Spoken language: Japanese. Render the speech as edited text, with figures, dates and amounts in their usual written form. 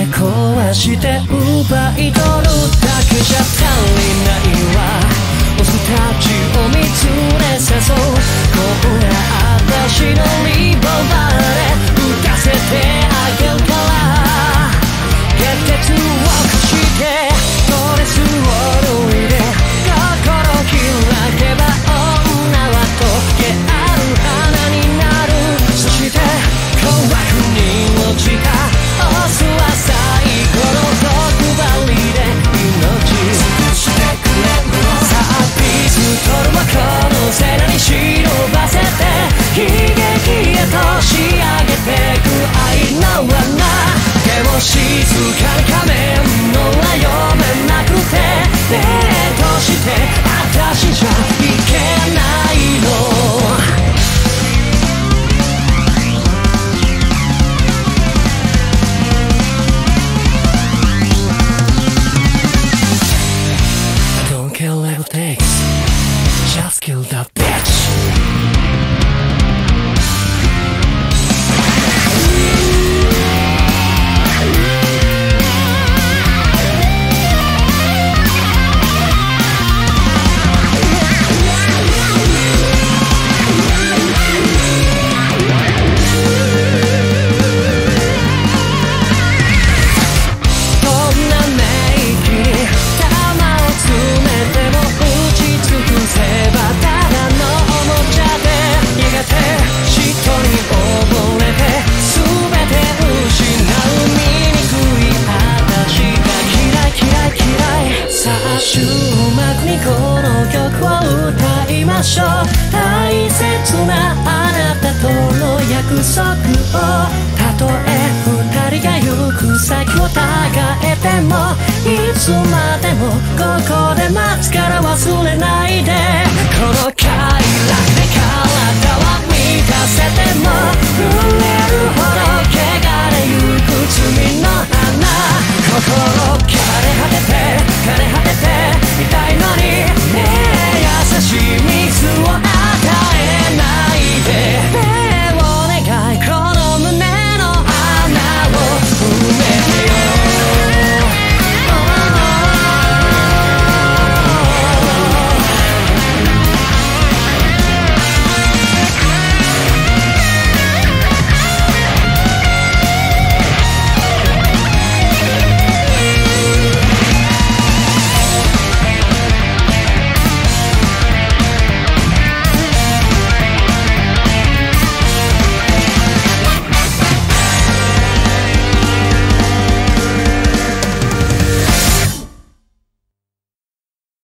壊して奪い取るだけじゃ足りないわ。オスたちを見つめさそう。こんな私のリボバーで撃たせてあげるから。血鉄を貸してドレスを脱いで心開けば女は溶け合う花になる。そして怖くに落ちたオスは最後の毒針で命尽くしてくれるの。さあピストルはこの背中に忍ばせて悲劇へと仕上げてく愛の罠。でも静かに仮面の裏読めなくてデートして私じゃいけないの。Whatever it takes, just kill that bitch. 終幕にこの曲を歌いましょう。大切なあなたとの約束を。たとえ二人が行く先をたがえてもいつまでもここで待つから忘れないで。この快楽で体は満たせても